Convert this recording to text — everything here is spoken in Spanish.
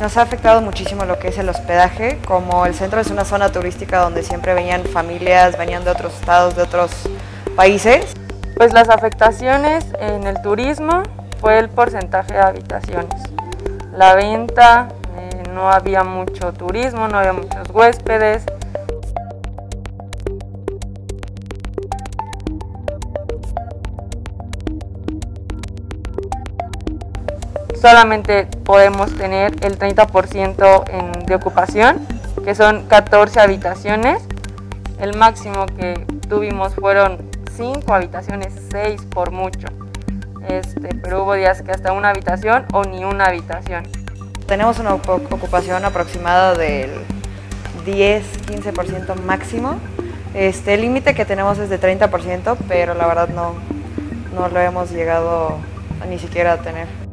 Nos ha afectado muchísimo lo que es el hospedaje, como el centro es una zona turística donde siempre venían familias, venían de otros estados, de otros países. Pues las afectaciones en el turismo fue el porcentaje de habitaciones. La venta, no había mucho turismo, no había muchos huéspedes. Solamente podemos tener el 30% de ocupación, que son 14 habitaciones. El máximo que tuvimos fueron 5 habitaciones, 6 por mucho. Pero hubo días que hasta una habitación o ni una habitación. Tenemos una ocupación aproximada del 10-15% máximo. El límite que tenemos es de 30%, pero la verdad no lo hemos llegado a ni siquiera a tener.